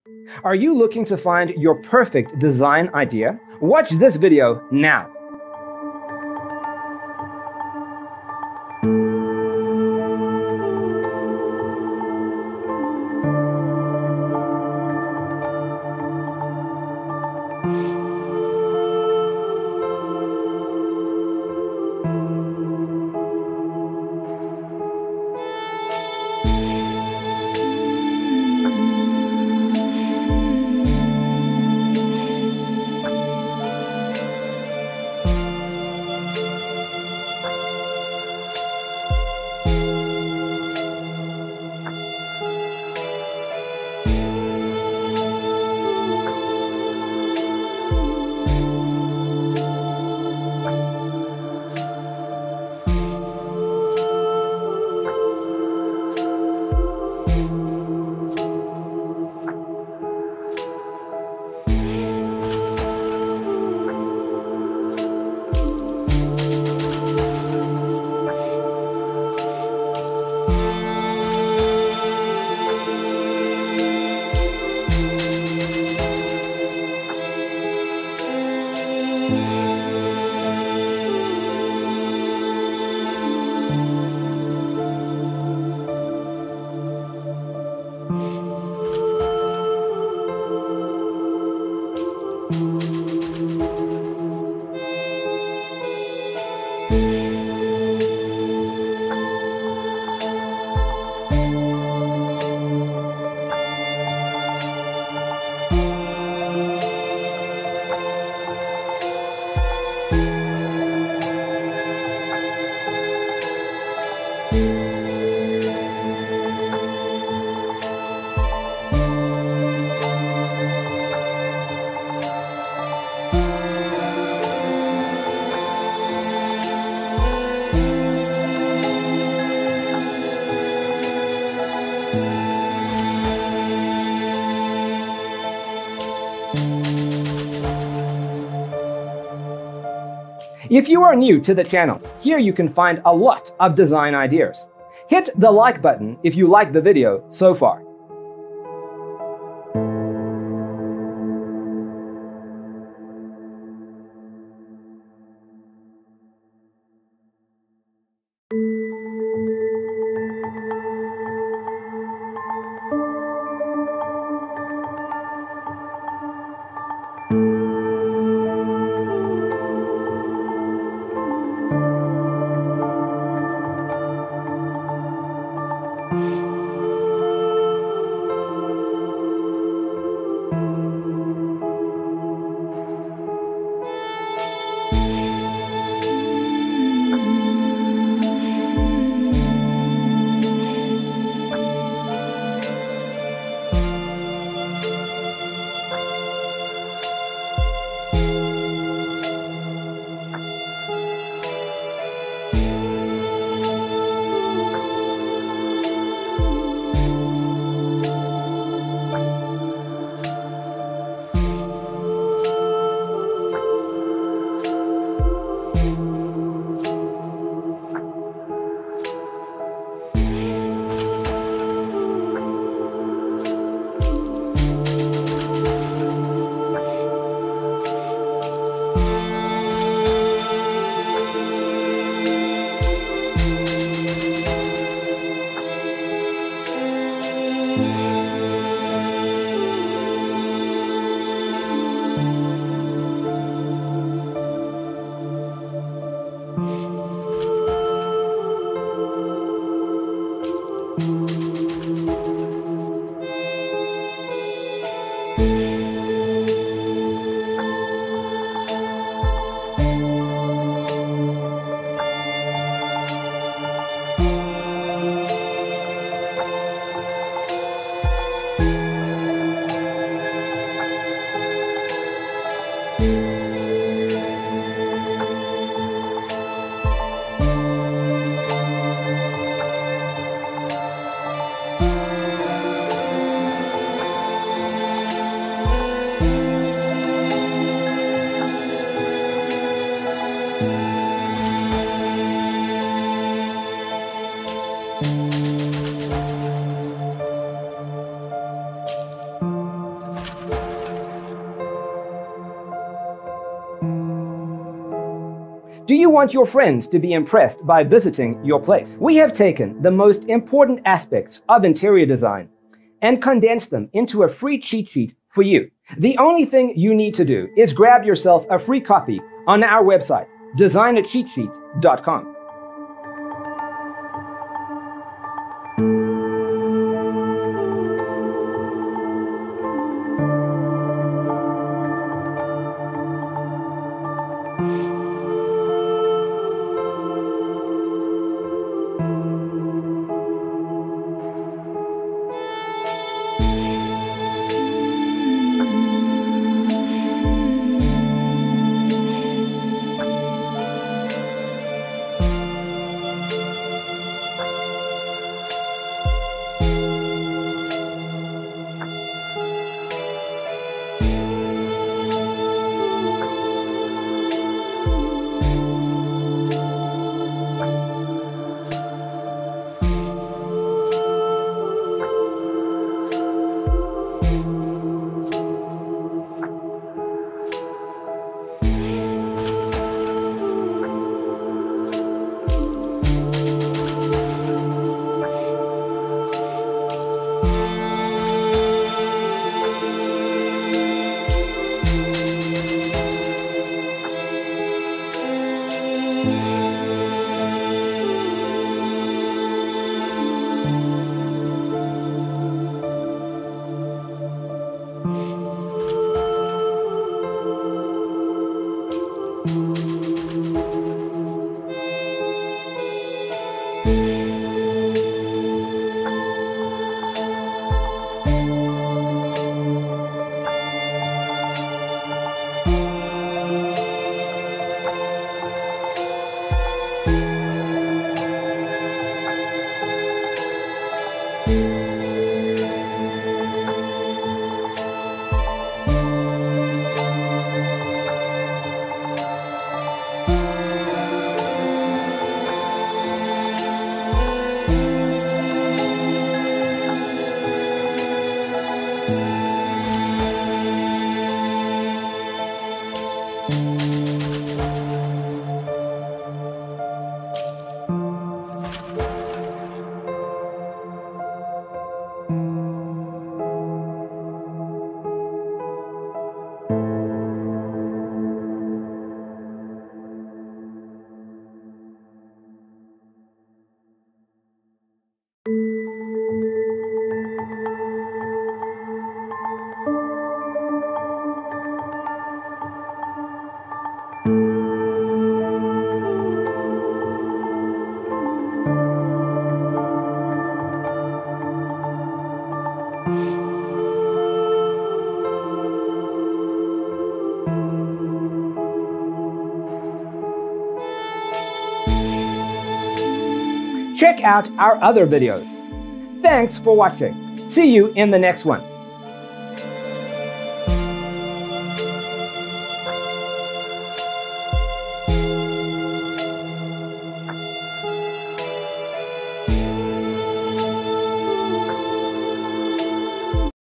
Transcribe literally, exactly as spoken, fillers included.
Are you looking to find your perfect design idea? Watch this video now. If you are new to the channel, here you can find a lot of design ideas. Hit the like button if you like the video so far. Do you want your friends to be impressed by visiting your place? We have taken the most important aspects of interior design and condensed them into a free cheat sheet for you. The only thing you need to do is grab yourself a free copy on our website, designer cheat sheet dot com. Check out our other videos. Thanks for watching. See you in the next one.